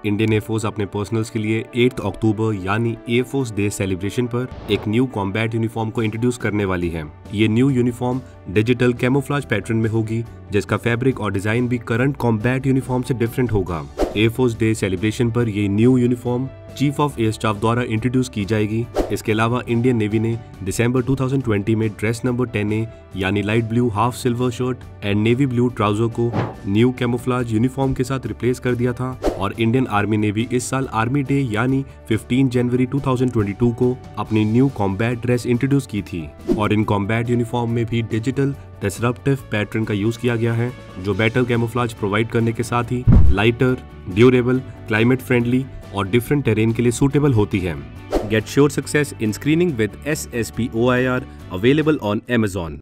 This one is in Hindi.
इंडियन एयरफोर्स अपने पर्सनल्स के लिए 8 अक्टूबर यानी एयरफोर्स डे सेलिब्रेशन पर एक न्यू कॉम्बैट यूनिफॉर्म को इंट्रोड्यूस करने वाली है। ये new uniform digital camouflage pattern में होगी, जिसका फैब्रिक और डिजाइन भी करंट कॉम्बैट यूनिफॉर्म से डिफरेंट होगा। एयरफोर्स डे सेलिब्रेशन पर ये new uniform chief of air staff द्वारा इंट्रोड्यूस की जाएगी। इसके अलावा इंडियन नेवी ने दिसंबर 2020 में ड्रेस नंबर 10A यानी light blue half silver shirt and navy blue trouser को न्यू कैमोफ्लेज यूनिफॉर्म के साथ रिप्लेस कर दिया था और इंडियन आर्मी ने भी इस साल आर्मी डे यानी 15 जनवरी 2022 को अपनी न्यू कॉम्बैट ड्रेस इंट्रोड्यूस की थी। और इन कॉम्बैट यूनिफॉर्म में भी डिजिटल डिसरप्टिव पैटर्न का यूज किया गया है, जो बेटर कैमोफ्लेज प्रोवाइड करने के साथ ही लाइटर, ड्यूरेबल, क्लाइमेट फ्रेंडली और डिफरेंट टेरेन के लिए सूटेबल होती है। Get sure success in screening with SSP OIR available on Amazon।